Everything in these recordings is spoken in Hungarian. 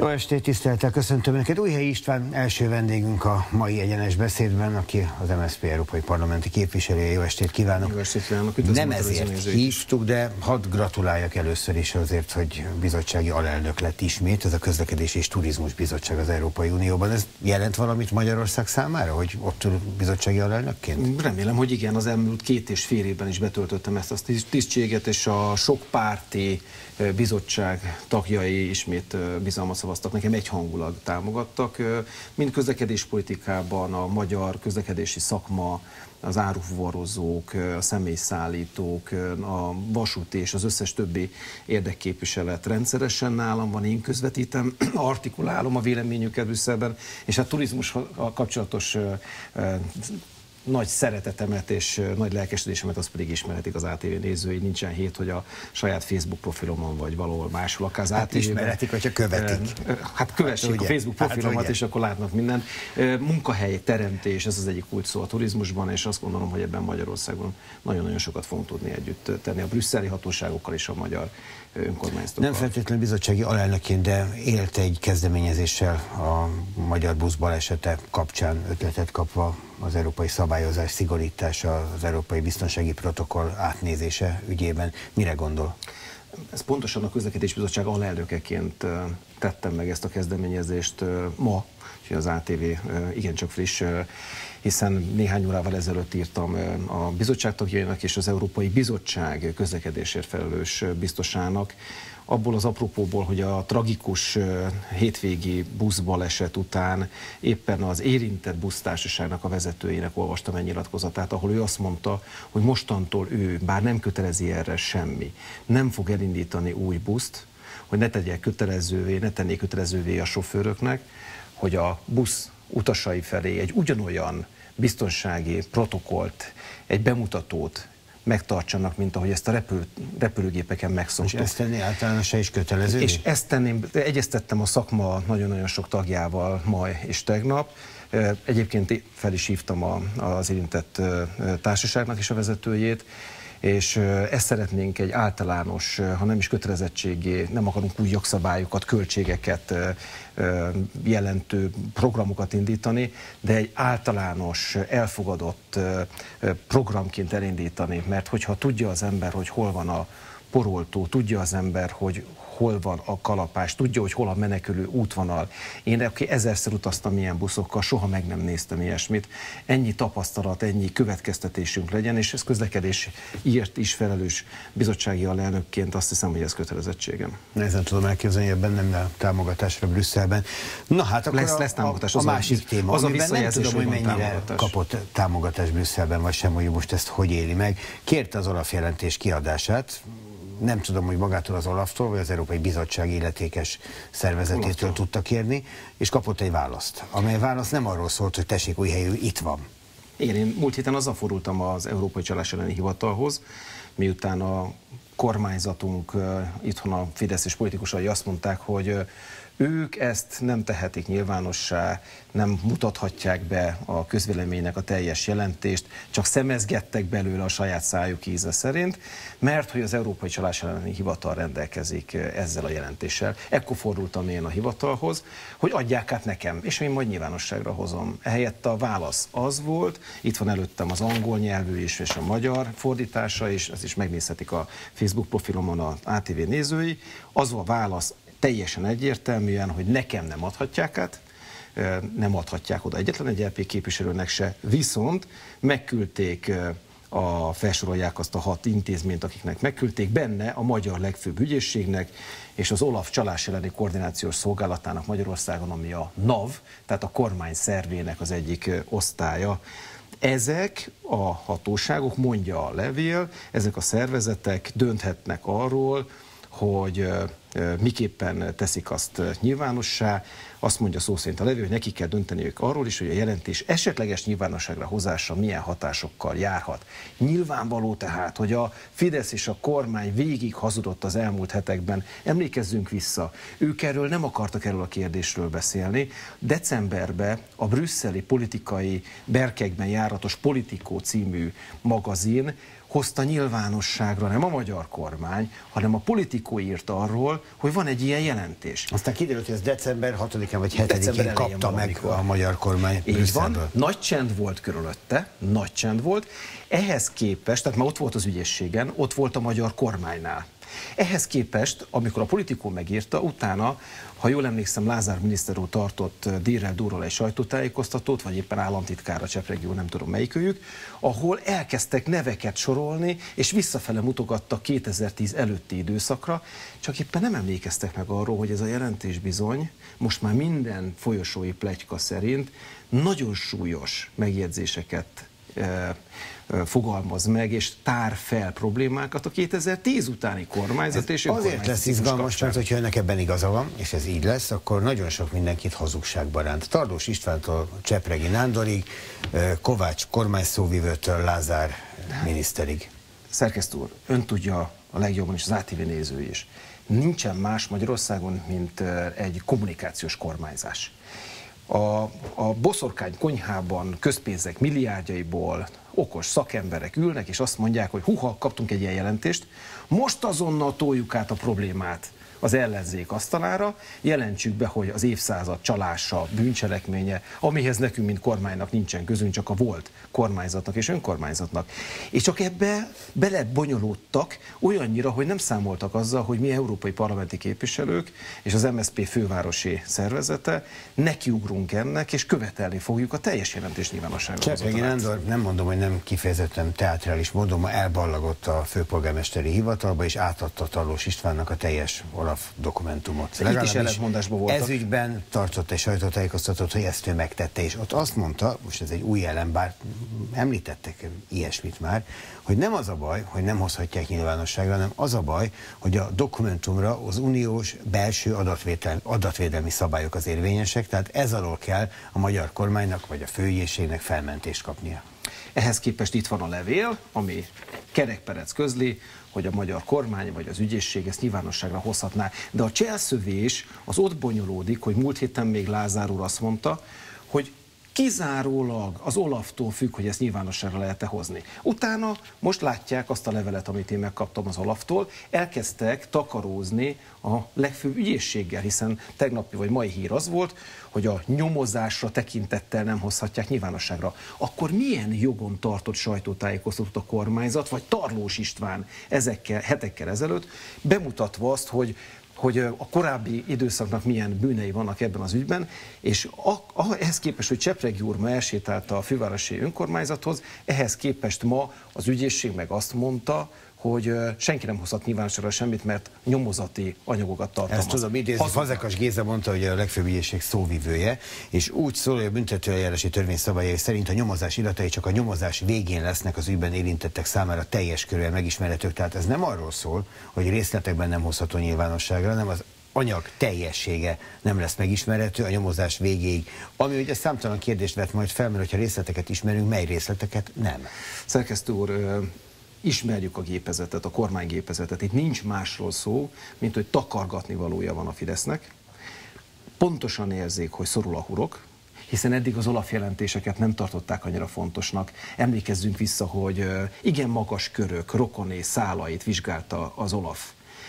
Jó estét, tisztelettel köszöntöm Önöket. Újhelyi István első vendégünk a mai egyenes beszédben, aki az MSZP európai parlamenti képviselője. Jó estét kívánok! Jó estét kívánok! Nem ezért hívtuk, de hadd gratuláljak először is azért, hogy bizottsági alelnök lett ismét. Ez a Közlekedési és Turizmus Bizottság az Európai Unióban. Ez jelent valamit Magyarország számára, hogy ott ül bizottsági alelnökként? Remélem, hogy igen, az elmúlt 2,5 évben is betöltöttem ezt a tisztséget, és a sok párti bizottság tagjai ismét bizalmat szavaztak nekem, egyhangulag támogattak. Mind közlekedéspolitikában a magyar közlekedési szakma, az árufuvarozók, a személyszállítók, a vasúti és az összes többi érdekképviselet rendszeresen nálam van, én közvetítem, artikulálom a véleményüket Brüsszelben, és a turizmussal kapcsolatos nagy szeretetemet és nagy lelkesedésemet azt pedig ismerhetik az ATV nézői. Nincsen hét, hogy a saját Facebook profilomon vagy valahol máshol, akár az ATV-ben. Ismeretik, hogyha követik. Hát kövessék a Facebook profilomat, és akkor látnak mindent. Munkahely teremtés, ez az egyik kulcs szó a turizmusban, és azt gondolom, hogy ebben Magyarországon nagyon-nagyon sokat fogunk tudni együtt tenni a brüsszeli hatóságokkal és a magyar önkormányzatokkal. Nem feltétlenül bizottsági alelnökként, de élt egy kezdeményezéssel a magyar busz balesete kapcsán, ötletet kapva az európai szabályozás szigorítása, az európai biztonsági protokoll átnézése ügyében. Mire gondol? Ez pontosan a Közlekedési Bizottság alelnökeként tettem meg ezt a kezdeményezést ma, és az ATV igencsak friss, hiszen néhány órával ezelőtt írtam a bizottság tagjainak és az Európai Bizottság közlekedésért felelős biztosának, abból az apropóból, hogy a tragikus hétvégi buszbaleset után éppen az érintett busztársaságnak a vezetőjének olvastam egy nyilatkozatát, ahol ő azt mondta, hogy mostantól ő, bár nem kötelezi erre semmi, nem fog elindítani új buszt, hogy ne tennék kötelezővé a sofőröknek, hogy a busz utasai felé egy ugyanolyan biztonsági protokollt, egy bemutatót megtartsanak, mint ahogy ezt a repülőgépeken megszoktuk. És ezt tenni általánosan is kötelező? És ezt tenném, egyeztettem a szakma nagyon-nagyon sok tagjával ma és tegnap. Egyébként fel is hívtam az érintett társaságnak is a vezetőjét, és ezt szeretnénk egy általános, ha nem is kötelezettségé, nem akarunk új jogszabályokat, költségeket jelentő programokat indítani, de egy általános, elfogadott programként elindítani, mert hogyha tudja az ember, hogy hol van a poroltó, tudja az ember, hogy hol van a kalapás, tudja, hogy hol a menekülő útvonal. Én aki ezerszer utaztam ilyen buszokkal, soha meg nem néztem ilyesmit. Ennyi tapasztalat, ennyi következtetésünk legyen, és ez közlekedésért is felelős bizottsági alelnökként azt hiszem, hogy ez kötelezettségem. Nehezen tudom elképzelni, hogy ebben nem le támogatásra Brüsszelben. Na hát akkor lesz támogatás. A másik téma, az amiben nem tudom, hogy mennyire kapott támogatást Brüsszelben, vagy sem, hogy most ezt hogy éli meg. Kérte az Olaf jelentés kiadását. Nem tudom, hogy magától az Olaftól, vagy az Európai Bizottság illetékes szervezetétől tudta kérni, és kapott egy választ, amely válasz nem arról szólt, hogy tessék, Újhelyű, itt van. Igen, én múlt héten azzal fordultam az Európai Csalás elleni hivatalhoz, miután a kormányzatunk, itthon a fideszes politikusai azt mondták, hogy ők ezt nem tehetik nyilvánossá, nem mutathatják be a közvéleménynek a teljes jelentést, csak szemezgettek belőle a saját szájuk íze szerint, mert hogy az Európai Csalás elleni Hivatal rendelkezik ezzel a jelentéssel. Ekkor fordultam én a hivatalhoz, hogy adják át nekem, és én majd nyilvánosságra hozom. Ehelyett a válasz az volt, itt van előttem az angol nyelvű is, és a magyar fordítása is, ezt is megnézhetik a Facebook profilomon az ATV nézői, az a válasz teljesen egyértelműen, hogy nekem nem adhatják át, nem adhatják oda egyetlen egy LP képviselőnek se, viszont megküldték, felsorolják azt a 6 intézményt, akiknek megküldték, benne a magyar legfőbb ügyészségnek és az OLAF csalás elleni koordinációs szolgálatának Magyarországon, ami a NAV, tehát a kormány szervének az egyik osztálya. Ezek a hatóságok, mondja a levél, ezek a szervezetek dönthetnek arról, hogy miképpen teszik azt nyilvánossá. Azt mondja szó szerint a levél, hogy neki kell dönteniük arról is, hogy a jelentés esetleges nyilvánosságra hozása milyen hatásokkal járhat. Nyilvánvaló tehát, hogy a Fidesz és a kormány végig hazudott az elmúlt hetekben. Emlékezzünk vissza, ők erről nem akartak erről a kérdésről beszélni. Decemberben a brüsszeli politikai berkekben járatos Politico című magazin hozta nyilvánosságra nem a magyar kormány, hanem a Politico írta arról, hogy van egy ilyen jelentés. Aztán kiderült, hogy ez december 6-án vagy 7-én kapta meg a magyar kormány. Így van, nagy csend volt körülötte, nagy csend volt. Ehhez képest, tehát már ott volt az ügyészségen, ott volt a magyar kormánynál. Ehhez képest, amikor a Politico megírta, utána, ha jól emlékszem, Lázár miniszter úr tartott dírrel durral egy sajtótájékoztatót, vagy éppen államtitkára, Csepregi úr, nem tudom melyikőjük, ahol elkezdtek neveket sorolni, és visszafele mutogattak 2010 előtti időszakra, csak éppen nem emlékeztek meg arról, hogy ez a jelentés bizony, most már minden folyosói pletyka szerint nagyon súlyos megjegyzéseket fogalmaz meg, és tár fel problémákat a 2010 utáni kormányzat és azért lesz izgalmas, mert hogyha önnek ebben igaza van, és ez így lesz, akkor nagyon sok mindenkit hazugságba ránt. Tardós Istvántól Csepregi Nándorig, Kovács kormányszóvivőtől Lázár miniszterig. Szerkesztő úr, ön tudja a legjobban, és az ATV néző is. Nincsen más Magyarországon, mint egy kommunikációs kormányzás. A boszorkány konyhában közpénzek milliárdjaiból okos szakemberek ülnek, és azt mondják, hogy huha, kaptunk egy ilyen jelentést, most azonnal toljuk át a problémát az ellenzék asztalára, jelentsük be, hogy az évszázad csalása, bűncselekménye, amihez nekünk, mint kormánynak nincsen közünk, csak a volt kormányzatnak és önkormányzatnak. És csak ebbe belebonyolódtak olyannyira, hogy nem számoltak azzal, hogy mi európai parlamenti képviselők és az MSZP fővárosi szervezete nekiugrunk ennek, és követelni fogjuk a teljes jelentés nyilvánosságra. Csepregi Nándor, nem mondom, hogy nem kifejezetten teátrális módon, ma elballagott a főpolgármesteri hivatalba, és átadta Tardós Istvánnak a teljes Olaf dokumentumot. Itt is ellentmondásban voltak. Ez ügyben tartott egy sajtótájékoztatót, hogy ezt ő megtette, és ott azt mondta, most ez egy új jelen, bár említettek ilyesmit már, hogy nem az a baj, hogy nem hozhatják nyilvánosságra, hanem az a baj, hogy a dokumentumra az uniós belső adatvédelmi szabályok az érvényesek, tehát ez alól kell a magyar kormánynak vagy a főügyészségnek felmentést kapnia. Ehhez képest itt van a levél, ami kerekperec közli, hogy a magyar kormány vagy az ügyészség ezt nyilvánosságra hozhatná. De a cselszövés az ott bonyolódik, hogy múlt héten még Lázár úr azt mondta, hogy kizárólag az Olaftól függ, hogy ezt nyilvánosságra lehet-e hozni. Utána most látják azt a levelet, amit én megkaptam az Olaftól, elkezdtek takarózni a legfőbb ügyészséggel, hiszen tegnapi vagy mai hír az volt, hogy a nyomozásra tekintettel nem hozhatják nyilvánosságra. Akkor milyen jogon tartott sajtótájékoztatót a kormányzat, vagy Tardós István hetekkel ezelőtt, bemutatva azt, hogy a korábbi időszaknak milyen bűnei vannak ebben az ügyben, és ehhez képest, hogy Csepregi úr ma elsétált a fővárosi önkormányzathoz, ehhez képest ma az ügyészség meg azt mondta, hogy senki nem hozhat nyilvánosságra semmit, mert nyomozati anyagokat tartalmaz. Ezt tudom idézni, Fazekas Géza mondta, hogy a legfőbb ügyészség szóvivője, és úgy szól, hogy a büntetőeljárási törvény szabályai szerint a nyomozás iratai csak a nyomozás végén lesznek az ügyben érintettek számára teljes körűen megismerhetők. Tehát ez nem arról szól, hogy részletekben nem hozható nyilvánosságra, hanem az anyag teljessége nem lesz megismerhető a nyomozás végéig. Ami ugye számtalan kérdést vet majd fel, mert hogyha részleteket ismerünk, mely részleteket nem. Szerkesztő úr, ismerjük a gépezetet, a kormánygépezetet. Itt nincs másról szó, mint hogy takargatni valója van a Fidesznek. Pontosan érzik, hogy szorul a hurok, hiszen eddig az Olaf jelentéseket nem tartották annyira fontosnak. Emlékezzünk vissza, hogy igen magas körök, rokoné szálait vizsgálta az Olaf.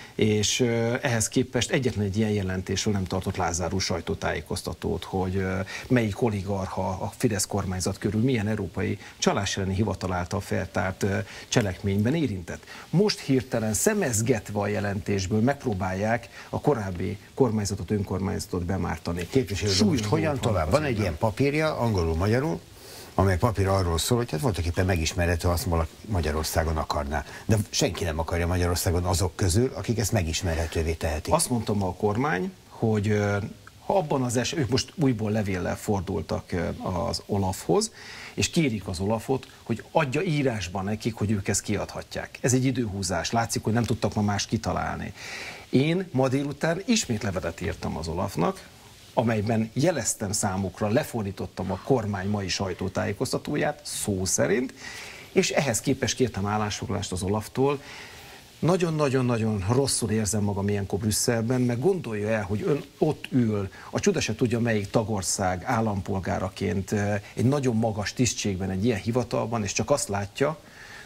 És ehhez képest egyetlen egy ilyen jelentésről nem tartott Lázár úr sajtótájékoztatót, hogy melyik oligarcha a Fidesz kormányzat körül milyen európai csalás elleni hivatal által feltárt cselekményben érintett. Most hirtelen szemezgetve a jelentésből megpróbálják a korábbi kormányzatot, önkormányzatot bemártani. Képviselő, hogyan tovább? Van egy ilyen papírja, angolul, magyarul, amely papír arról szól, hogy hát voltaképpen megismerhető, azt Magyarországon akarná. De senki nem akarja Magyarországon azok közül, akik ezt megismerhetővé tehetik. Azt mondtam a kormány, hogy ha abban az esetben, ők most újból levéllel fordultak az Olafhoz, és kérik az Olafot, hogy adja írásban nekik, hogy ők ezt kiadhatják. Ez egy időhúzás, látszik, hogy nem tudtak ma más kitalálni. Én ma délután ismét levelet írtam az Olafnak, amelyben jeleztem számukra, lefordítottam a kormány mai sajtótájékoztatóját szó szerint, és ehhez képest kértem állásfoglalást az Olaftól. Nagyon-nagyon-nagyon rosszul érzem magam ilyenkor Brüsszelben, meg gondolja el, hogy ön ott ül, a csuda se tudja melyik tagország állampolgáraként egy nagyon magas tisztségben, egy ilyen hivatalban, és csak azt látja,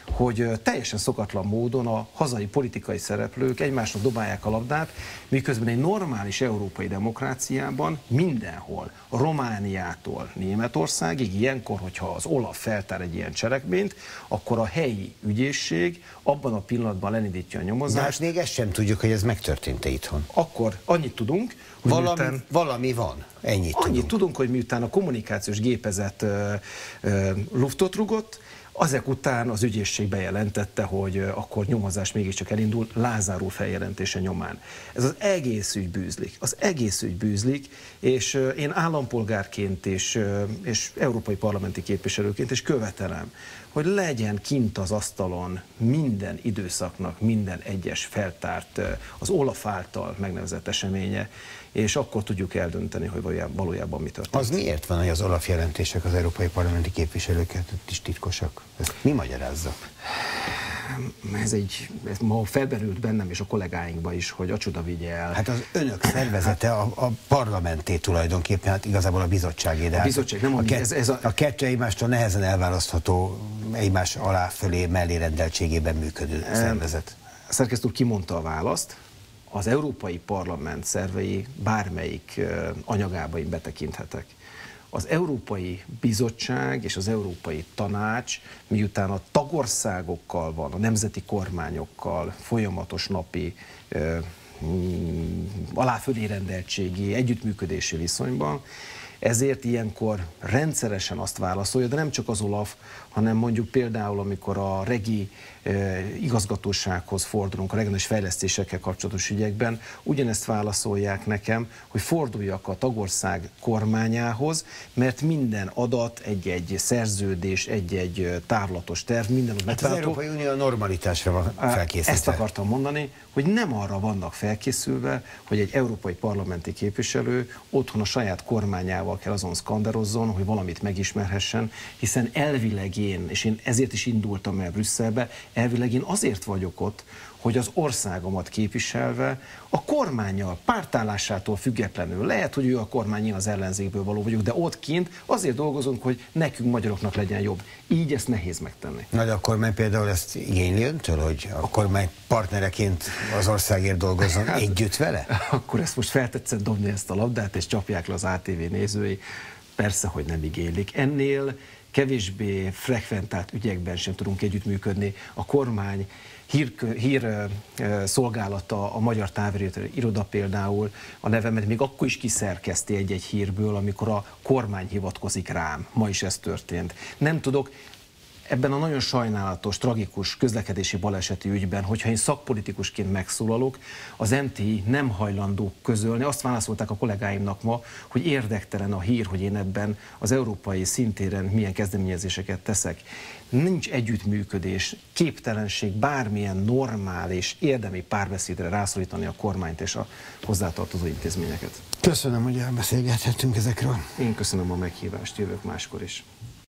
hogy teljesen szokatlan módon a hazai politikai szereplők egymásnak dobálják a labdát, miközben egy normális európai demokráciában mindenhol, Romániától Németországig, ilyenkor, hogyha az OLAF feltár egy ilyen cselekményt, akkor a helyi ügyészség abban a pillanatban elindítja a nyomozást. De még ezt sem tudjuk, hogy ez megtörtént-e itthon. Akkor annyit tudunk, hogy valami van. Annyit tudunk, hogy miután a kommunikációs gépezet luftot rugott, azek után az ügyészség bejelentette, hogy akkor nyomozás mégiscsak elindul Lázár úr feljelentése nyomán. Ez az egész ügy bűzlik. Az egész ügy bűzlik, és én állampolgárként és európai parlamenti képviselőként is követelem, hogy legyen kint az asztalon minden időszaknak minden egyes feltárt az OLAF által megnevezett eseménye, és akkor tudjuk eldönteni, hogy valójában mi történt. Az miért van, hogy az OLAF jelentések az európai parlamenti képviselőket is titkosak? Ezt mi magyarázza? Ez ma felberült bennem és a kollégáinkba is, hogy a csoda vigye el. Hát az önök szervezete a parlamenté tulajdonképpen, hát igazából a bizottságé. De a bizottság nem a kettő egymástól nehezen elválasztható, egymás alá, fölé, mellé rendeltségében működő szervezet. A szerkesztő úr kimondta a választ. Az Európai Parlament szervei bármelyik anyagába én betekinthetek. Az Európai Bizottság és az Európai Tanács, miután a tagországokkal van, a nemzeti kormányokkal folyamatos napi aláfölé rendeltségi, együttműködési viszonyban, ezért ilyenkor rendszeresen azt válaszolja, de nem csak az OLAF, hanem mondjuk például, amikor a regi igazgatósághoz fordulunk, a regionális fejlesztésekkel kapcsolatos ügyekben, ugyanezt válaszolják nekem, hogy forduljak a tagország kormányához, mert minden adat, egy-egy szerződés, egy-egy távlatos terv, minden hát az Európai Unió a normalitásra van felkészítve. Ezt akartam mondani, hogy nem arra vannak felkészülve, hogy egy európai parlamenti képviselő otthon a saját kormányával kell azon szkanderozzon, hogy valamit megismerhessen, hiszen elvileg és én ezért is indultam el Brüsszelbe, elvileg én azért vagyok ott, hogy az országomat képviselve a kormánnyal, pártállásától függetlenül, lehet, hogy ő a kormány, én az ellenzékből való vagyok, de ott kint azért dolgozunk, hogy nekünk magyaroknak legyen jobb. Így ezt nehéz megtenni. Na de a kormány például ezt igényli öntől, hogy a kormány partnereként az országért dolgozzon együtt vele? Akkor ezt most feltetszett dobni ezt a labdát, és csapják le az ATV nézői. Persze, hogy nem igénylik. Ennél kevésbé frekventált ügyekben sem tudunk együttműködni. A kormány hírszolgálata, a Magyar Távirati például a nevemet még akkor is kiszerkeszti egy-egy hírből, amikor a kormány hivatkozik rám. Ma is ez történt. Nem tudok ebben a nagyon sajnálatos, tragikus közlekedési baleseti ügyben, hogyha én szakpolitikusként megszólalok, az MTI nem hajlandó közölni. Azt válaszolták a kollégáimnak ma, hogy érdektelen a hír, hogy én ebben az európai szintéren milyen kezdeményezéseket teszek. Nincs együttműködés, képtelenség bármilyen normális, érdemi párbeszédre rászorítani a kormányt és a hozzátartozó intézményeket. Köszönöm, hogy elbeszélgethettünk ezekről. Én köszönöm a meghívást, jövök máskor is.